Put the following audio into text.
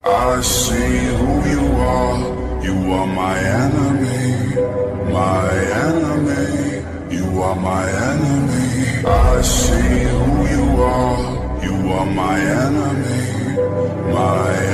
I see who you are. You are my enemy, my enemy. You are my enemy. I see who you are. You are my enemy, my